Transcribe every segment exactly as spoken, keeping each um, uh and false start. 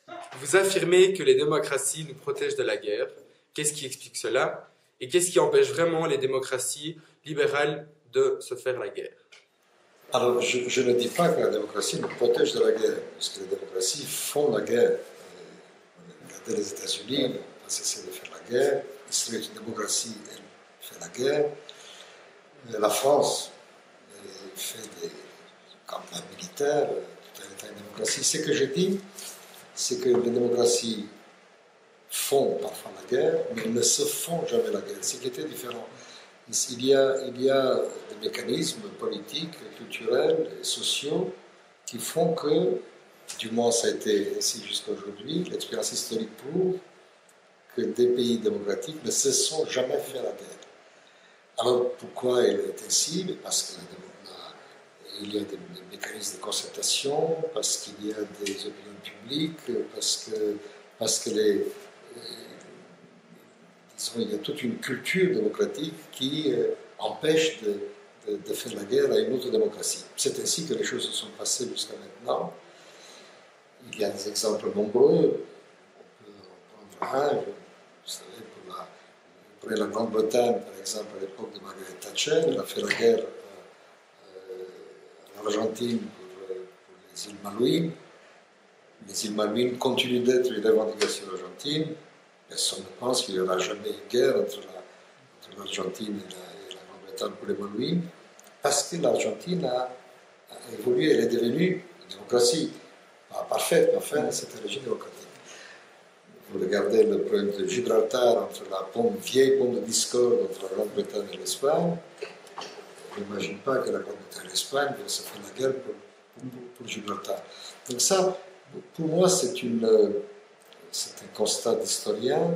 Vous affirmez que les démocraties nous protègent de la guerre. Qu'est-ce qui explique cela? Et qu'est-ce qui empêche vraiment les démocraties libérales de se faire la guerre? Alors, je, je ne dis pas que la démocratie nous protège de la guerre, puisque les démocraties font la guerre. Regardez les États-Unis, ils n'ont pas cessé de faire la guerre. Israël est une démocratie, elle fait la guerre. La France fait des campagnes militaires, tout un état de démocratie. Ce que je dis, c'est que les démocraties font parfois la guerre, mais elles ne se font jamais la guerre. C'est qui était différent. Il y a, il y a des mécanismes politiques, culturels et sociaux qui font que, du moins ça a été ainsi jusqu'à aujourd'hui, l'expérience historique prouve que des pays démocratiques ne se sont jamais fait la guerre. Alors pourquoi il est ainsi? Parce qu'il y a des, des mécanismes de concertation, parce qu'il y a des opinions publiques, parce que, parce que les, disons, il y a toute une culture démocratique qui euh, empêche de, de, de faire la guerre à une autre démocratie. C'est ainsi que les choses se sont passées jusqu'à maintenant. Il y a des exemples nombreux. On peut en prendre un. Vous savez, pour la, pour la Grande-Bretagne, par exemple, à l'époque de Margaret Thatcher, elle a fait la guerre euh, en Argentine pour, pour les îles Malouines. Les îles Malouines continuent d'être une revendication argentine. Personne ne pense qu'il n'y aura jamais une guerre entre l'Argentine et la, la Grande-Bretagne pour les Malouines, parce que l'Argentine a, a évolué, elle est devenue une démocratie, pas parfaite, mais enfin, c'est un régime démocratique. Vous regardez le problème de Gibraltar, entre la pompe, vieille pompe de discorde entre la Grande-Bretagne et l'Espagne. On n'imagine pas que la Grande-Bretagne et l'Espagne vont se faire la guerre pour, pour, pour Gibraltar. Donc ça, pour moi, c'est une... C'est un constat d'historien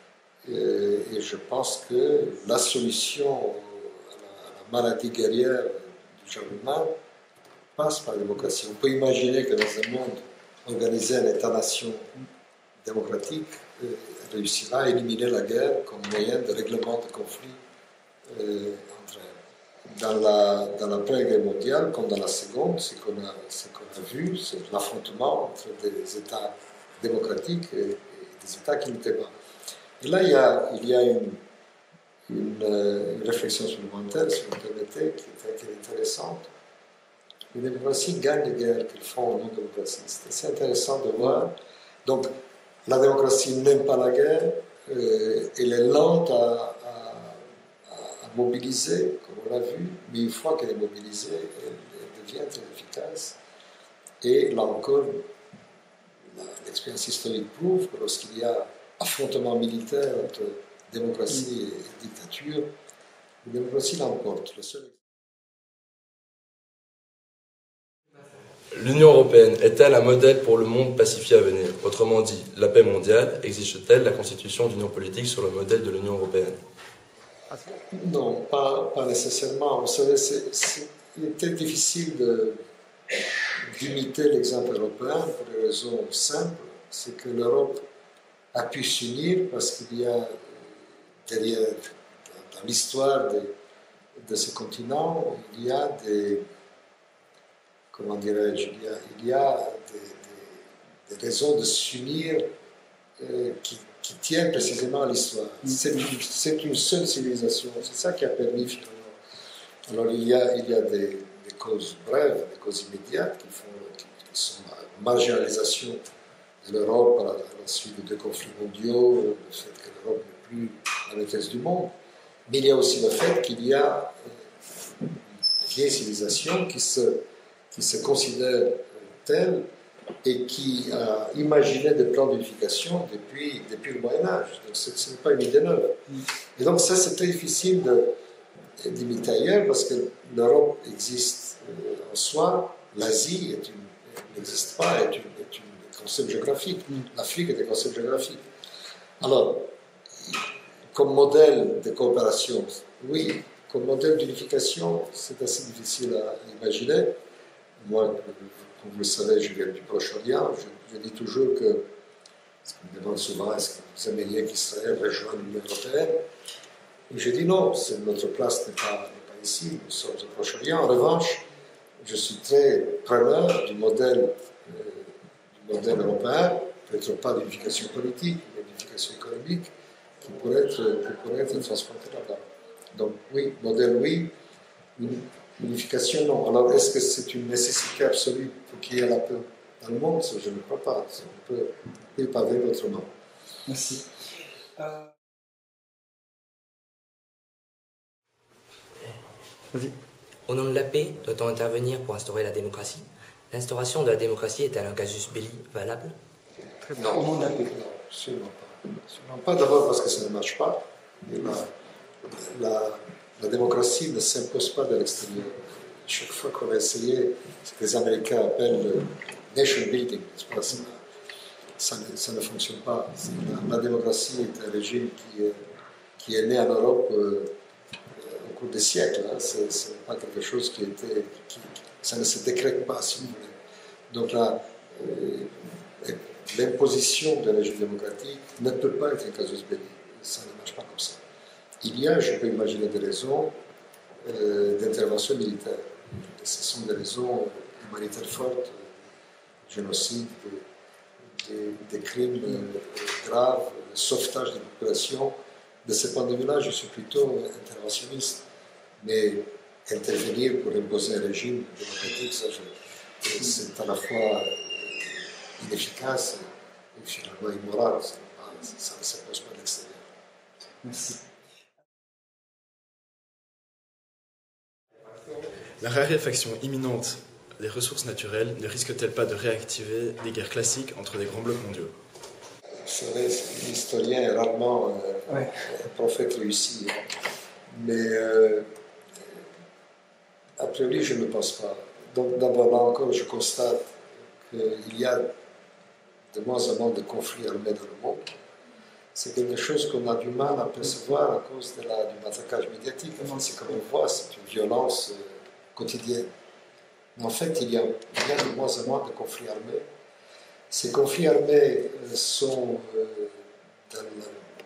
et je pense que la solution à la maladie guerrière du genre humain passe par la démocratie. On peut imaginer que dans un monde organisé, un État-nation démocratique réussira à éliminer la guerre comme moyen de règlement de conflits entre elles. Dans la, dans la Première Guerre mondiale, comme dans la Seconde, ce qu'on a, ce qu'on a vu, c'est l'affrontement entre des États démocratiques et, et des États qui n'étaient pas. Et là, il y a, il y a une, une, une réflexion supplémentaire, si vous me permettez, qui est, qui est intéressante. Les démocraties gagnent les guerres qu'elles font aux non-démocraties. C'est assez intéressant de voir. Donc, la démocratie n'aime pas la guerre, euh, elle est lente à, à, à mobiliser, comme on l'a vu, mais une fois qu'elle est mobilisée, elle, elle devient très efficace. Et là encore, l'expérience historique prouve que lorsqu'il y a affrontement militaire entre démocratie et dictature, la démocratie l'emporte. Seul... L'Union européenne est-elle un modèle pour le monde pacifié à venir? Autrement dit, la paix mondiale exige-t-elle la constitution d'union politique sur le modèle de l'Union européenne? Non, pas, pas nécessairement. Vous savez, c'est, c'est, il était difficile de, d'imiter l'exemple européen pour des raisons simples. C'est que l'Europe a pu s'unir parce qu'il y a derrière, dans l'histoire de, de ce continent, il y a des, comment dirais-je, il y a, il y a des, des, des raisons de s'unir euh, qui, qui tiennent précisément à l'histoire. C'est une, c'est une seule civilisation, c'est ça qui a permis finalement. Alors il y a, il y a des, des causes brèves, des causes immédiates qui, font, qui, qui sont la marginalisation de l'Europe à la, à la suite de deux conflits mondiaux, le fait que l'Europe n'est plus la maîtresse du monde. Mais il y a aussi le fait qu'il y a une vieille civilisation qui se, qui se considère telle et qui a imaginé des plans d'unification depuis, depuis le Moyen-Âge. Donc ce, ce n'est pas une idée neuve. Et donc ça, c'est très difficile de, d'imiter ailleurs parce que l'Europe existe en soi, l'Asie est une, n'existe pas, est une, est une concept géographique. L'Afrique est un concept géographique. Alors, comme modèle de coopération, oui. Comme modèle d'unification, c'est assez difficile à imaginer. Moi, comme vous le savez, je viens du Proche-Orient. Je, je dis toujours que, parce qu'on me demande souvent, est-ce que vous aimeriez qu'Israël rejoigne l'Union européenne? Et je dis non, notre place n'est pas, n'est pas ici, nous sommes au Proche-Orient. En revanche, je suis très preneur du modèle, euh, du modèle européen, peut-être pas d'unification politique, mais d'unification économique, qui pourrait être, qui pourrait être transportée là-bas. Donc oui, modèle oui, une unification non. Alors est-ce que c'est une nécessité absolue pour qu'il y ait la paix dans le monde? Je ne crois pas. On peut, on peut pas vivre autrement. Merci. Euh... Vas-y. Au nom de la paix, doit-on intervenir pour instaurer la démocratie? L'instauration de la démocratie est-elle un casus belli valable? Non, au nom de la paix, non, absolument pas. Absolument pas, d'abord parce que ça ne marche pas. Et la, la, la démocratie ne s'impose pas de l'extérieur. Chaque fois qu'on a essayé ce que les Américains appellent le nation building, pas, ça, ça, ne, ça ne fonctionne pas. La, la démocratie est un régime qui, qui est né en Europe euh, au cours des siècles. Hein. Ce n'est pas quelque chose qui était... Qui, ça ne se décrète pas, si vous voulez. Donc là, euh, l'imposition d'un régime démocratique ne peut pas être un casus belli. Ça ne marche pas comme ça. Il y a, je peux imaginer, des raisons euh, d'intervention militaire. Et ce sont des raisons humanitaires fortes, génocide, des, des, des crimes euh, graves, le sauvetage des populations. De ce point de vue-là, je suis plutôt interventionniste. Mais intervenir pour imposer un régime démocratique, ça, c'est à la fois inefficace et finalement immoral. Ça, ça ne s'impose pas de l'extérieur. Merci. La raréfaction imminente des ressources naturelles ne risque-t-elle pas de réactiver des guerres classiques entre des grands blocs mondiaux? Vous savez, l'historien est rarement euh, ouais. un prophète réussi. Mais euh, a priori, je ne pense pas. Donc d'abord, là encore, je constate qu'il y a de moins en moins de conflits armés dans le monde. C'est quelque chose qu'on a du mal à percevoir à cause de la, du matraquage médiatique. Enfin, c'est comme on voit, c'est une violence euh, quotidienne. Mais en fait, il y, a, il y a de moins en moins de conflits armés. Ces conflits armés euh, sont, euh, dans la,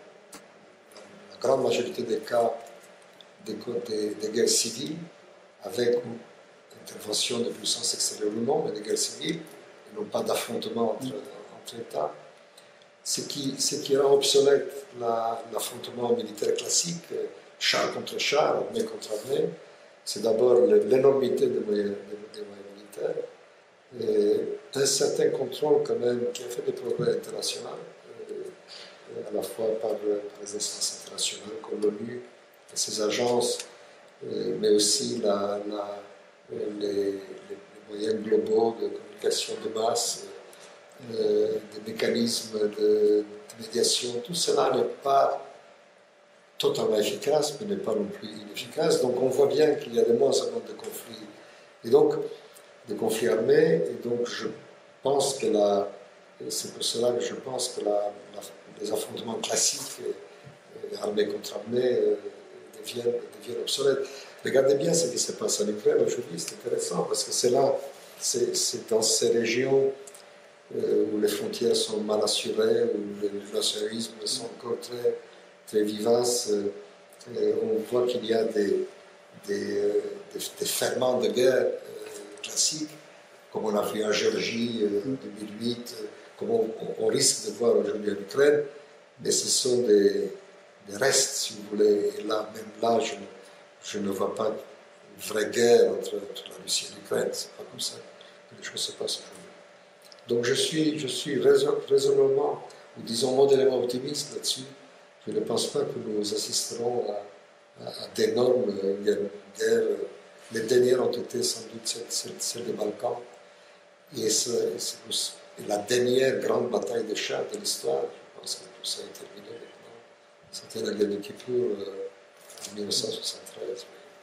la grande majorité des cas, des, des, des guerres civiles, avec une intervention de puissance extérieure ou non, mais des guerres civiles, et non pas d'affrontement entre, entre États. Ce qui, ce qui rend obsolète l'affrontement militaire classique, char contre char, armée contre armée, c'est d'abord l'énormité des moyens, des moyens militaires, et un certain contrôle quand même qui a fait des progrès internationaux, à la fois par, par les instances internationales comme l'ONU et ses agences, mais aussi la, la, les, les, les moyens globaux de communication de masse, euh, des mécanismes de, de médiation. Tout cela n'est pas totalement efficace, mais n'est pas non plus inefficace. Donc on voit bien qu'il y a de moins en moins de conflits, et donc des conflits armés, et donc je pense que la, c'est pour cela que je pense que la, la, les affrontements classiques, armée contre armée, euh, deviennent, deviennent obsolètes. Regardez bien ce qui se passe en Ukraine aujourd'hui, c'est intéressant, parce que c'est là, c'est dans ces régions euh, où les frontières sont mal assurées, où le nationalisme sont encore très, très vivaces, euh, on voit qu'il y a des, des, euh, des, des ferments de guerre euh, classiques, comme on a vu en Géorgie euh, en deux mille huit, euh, comme on, on risque de voir aujourd'hui en Ukraine, mais ce sont des, des restes, si vous voulez, et là, même là, je, je ne vois pas une vraie guerre entre, entre la Russie et l'Ukraine, c'est pas comme ça que les choses se passent aujourd'hui. Donc je suis, je suis raisonnablement, ou disons modérément optimiste là-dessus. Je ne pense pas que nous assisterons à, à, à d'énormes guerres. Les dernières ont été sans doute celles, celles, celles des Balkans. Et, c'est, et la dernière grande bataille des chars de l'histoire, je pense que tout ça est terminé maintenant. C'était la guerre de Kippour euh, en mille neuf cent soixante-treize.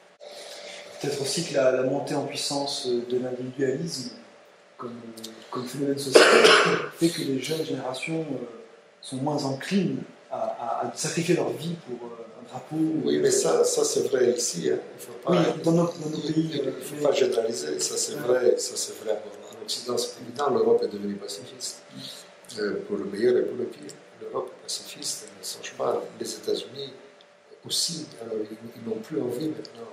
Peut-être aussi que la, la montée en puissance de l'individualisme comme, comme phénomène social fait que les jeunes générations euh, sont moins enclines à, à, à sacrifier leur vie pour euh, un drapeau. Oui, mais ça, ça c'est vrai ici. Hein. Il faut pas, oui, dans nos, dans nos pays. Il ne faut pas généraliser. Ça c'est vrai. Ça c'est vrai. En Occident, c'est évident. L'Europe est devenue pacifiste, euh, pour le meilleur et pour le pire. L'Europe est pacifiste. Elle ne change pas. Les États-Unis aussi. Alors, ils, ils n'ont plus envie maintenant.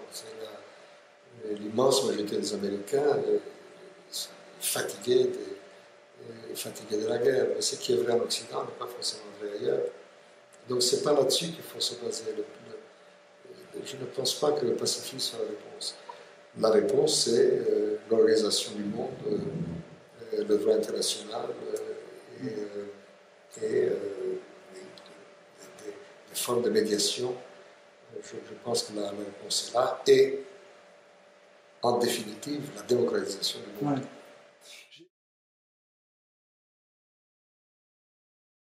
L'immense majorité des Américains euh, sont fatigués des, est fatigué de la guerre. Mais ce qui est vrai en Occident n'est pas forcément vrai ailleurs. Donc ce n'est pas là-dessus qu'il faut se baser. Le, le, je ne pense pas que le pacifisme soit la réponse. La réponse, c'est euh, l'organisation du monde, euh, le droit international euh, et, euh, et euh, des, des, des formes de médiation. Je, je pense que la, la réponse est là. Et en définitive, la démocratisation du monde. Ouais.